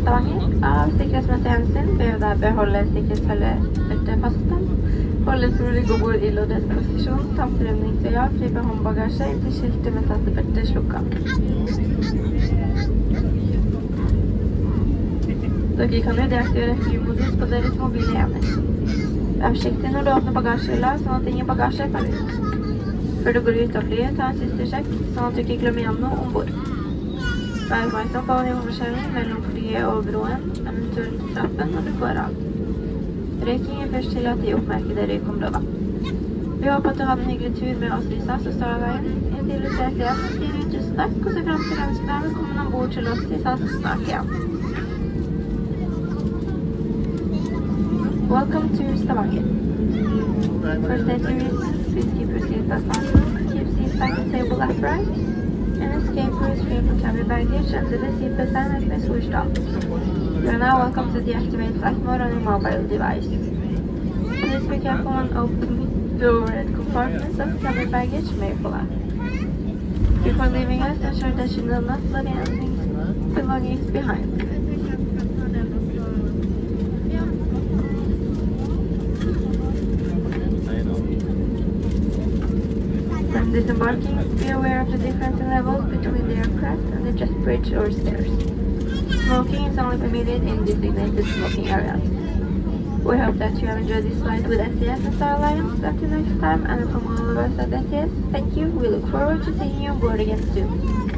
Stavanger. Av sikkerhetsmessige hensyn vil jeg beholde sikkerhetsfeltet fastspenn, holde rolig god bord i loddet posisjon, samt rømningsøya, fri på håndbagasje inntil skiltet med setebeltet slukket. Dere kan jo deaktivere flymodus på deres mobile enhet. Vær forsiktig når du åpner bagasjehylla, sånn at ingen bagasje faller ut. Før du går ut av flyet, ta en siste sjekk, sånn at du ikke glemmer igjen noe ombord. Vær oppmerksom på nivåforskjellen mellom flyet og broen, eventuelt trappen når du går av. Røyking er først tillatt i oppmerkede røykområder. Vi håper at du hadde en hyggelig tur med oss i SAS og Star Alliance. Inntil du ser igjen, sier vi tusen takk, og ser frem til ønsker deg velkommen ombord til oss i SAS snart igjen. Welcome to Stavanger. For safety reasons, please keep your seatbelt fastened, keep seats back and table upright, and escape or restrain from cabin baggage under the seatbelt sign has been switched off. You are now welcome to deactivate flight mode on your mobile device. Please be careful when opening the overhead compartments of cabin baggage may fall out. Before leaving us, ensure that you do not leave any belongings behind. When disembarking, be aware of the difference in levels between the aircraft and the jet bridge or stairs. Smoking is only permitted in designated smoking areas. We hope that you have enjoyed this flight with SES and Star Alliance. Until next time, and from all of us at SES, thank you. We look forward to seeing you on board again soon.